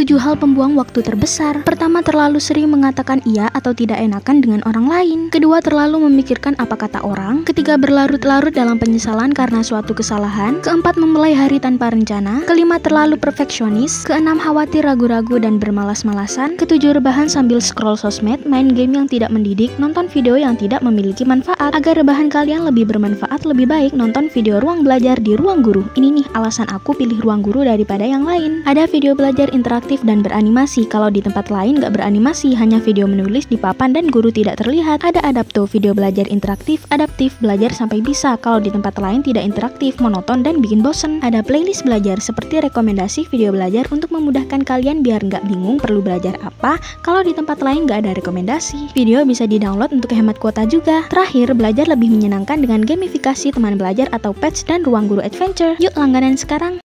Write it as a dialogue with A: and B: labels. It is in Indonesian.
A: 7 hal pembuang waktu terbesar. Pertama, terlalu sering mengatakan iya atau tidak enakan dengan orang lain. Kedua, terlalu memikirkan apa kata orang. Ketiga, berlarut-larut dalam penyesalan karena suatu kesalahan. Keempat, memulai hari tanpa rencana. Kelima, terlalu perfeksionis. Keenam, khawatir, ragu-ragu, dan bermalas-malasan. Ketujuh, rebahan sambil scroll sosmed, main game yang tidak mendidik, nonton video yang tidak memiliki manfaat. Agar rebahan kalian lebih bermanfaat, lebih baik nonton video ruang belajar di ruang guru. Ini nih alasan aku pilih ruang guru daripada yang lain. Ada video belajar interaktif dan beranimasi. Kalau di tempat lain gak beranimasi, hanya video menulis di papan dan guru tidak terlihat. Ada Adapto, video belajar interaktif, adaptif, belajar sampai bisa. Kalau di tempat lain tidak interaktif, monoton dan bikin bosen. Ada playlist belajar seperti rekomendasi video belajar untuk memudahkan kalian biar gak bingung perlu belajar apa. Kalau di tempat lain gak ada rekomendasi. Video bisa di-download untuk hemat kuota juga. Terakhir, belajar lebih menyenangkan dengan gamifikasi teman belajar atau patch dan ruang guru adventure. Yuk langganan sekarang.